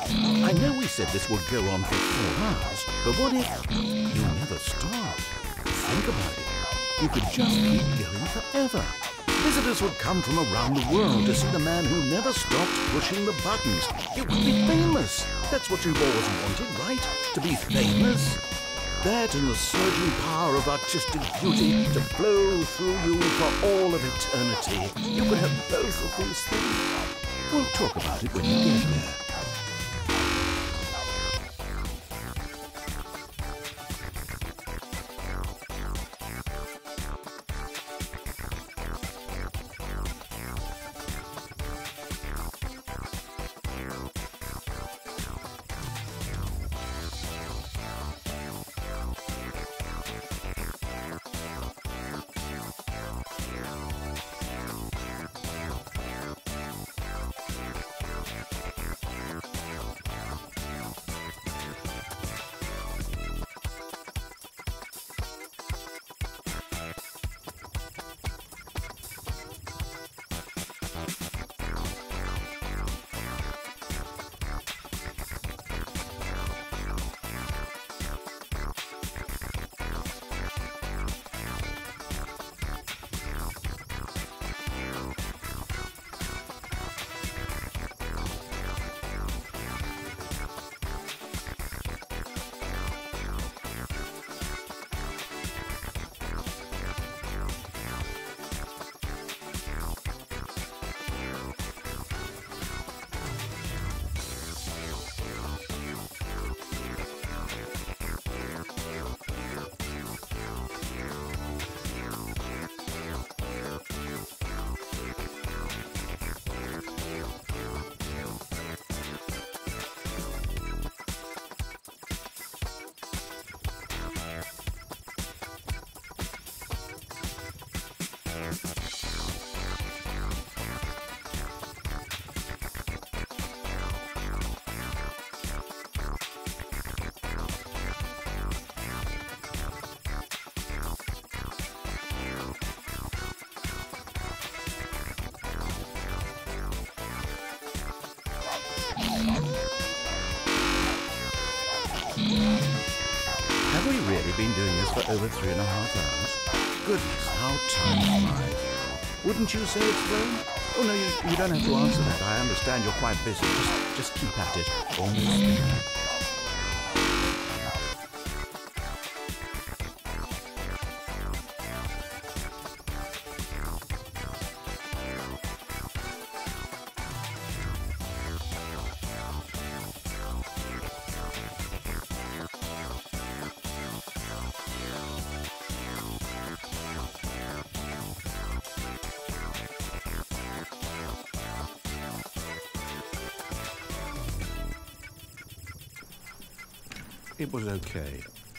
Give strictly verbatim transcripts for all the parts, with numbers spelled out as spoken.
I know we said this would go on for four hours, but what if you never stop? Think about it. You could just keep going forever. Visitors would come from around the world to see the man who never stopped pushing the buttons. You would be famous. That's what you've always wanted, right? To be famous. That and the surging power of artistic beauty to flow through you for all of eternity. You could have both of these things. We'll talk about it when you get there. Have we really been doing this for over three and a half hours? Goodness, how time flies. Wouldn't you say it's flown? Oh no, you, you don't have to answer that. I understand you're quite busy. Just, just keep at it. Almost there. It was okay.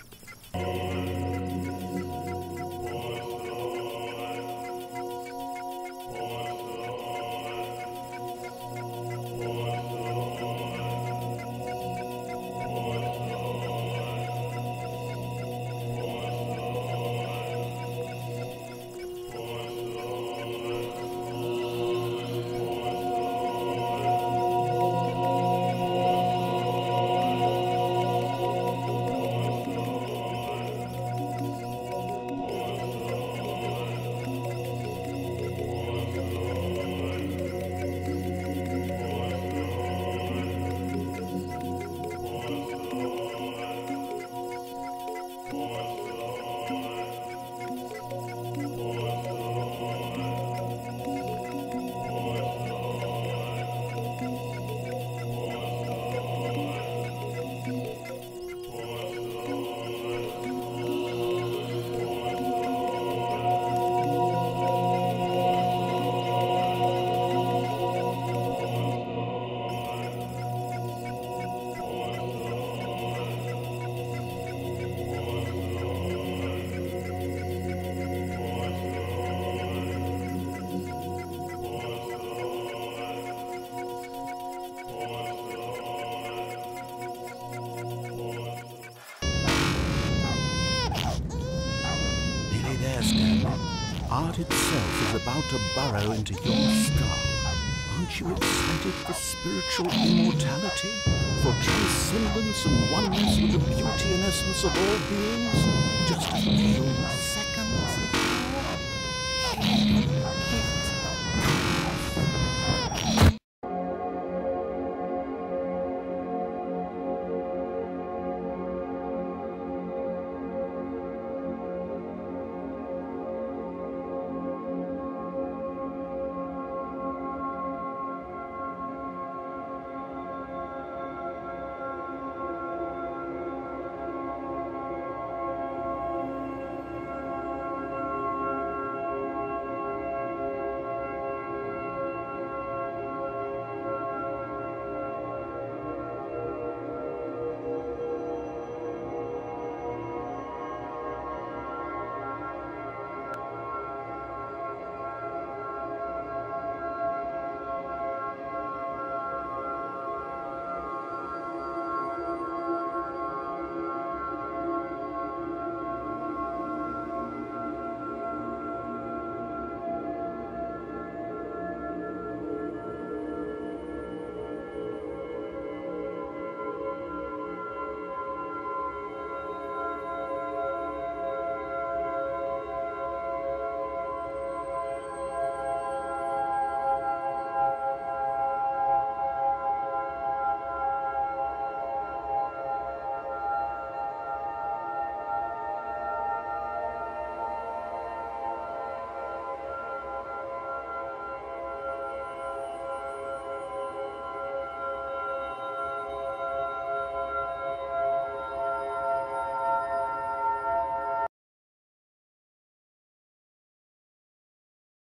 Art itself is about to burrow into your skull. Aren't you excited for spiritual immortality? transcendence and oneness with the beauty and essence of all beings, just as you